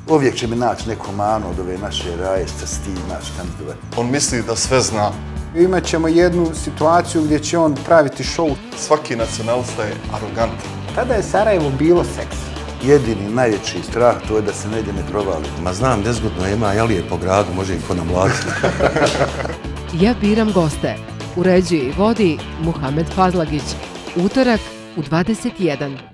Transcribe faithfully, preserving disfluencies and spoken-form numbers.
Uvijek će mi naći neku manu od ove naše raje sa stim, naš kandidovat. On misli da sve zna. Imaćemo jednu situaciju gdje će on praviti show. Svaki nacionalista je arogantan. Tada je Sarajevo bilo seks. Jedini, najveći strah to je da se negdje ne provali. Ma znam, nezgodno ima, jelije po gradu, može i ko nam mladiti. Ja biram goste. Uređuje i vodi Muhamed Fazlagić. Utorak u dvadeset jedan.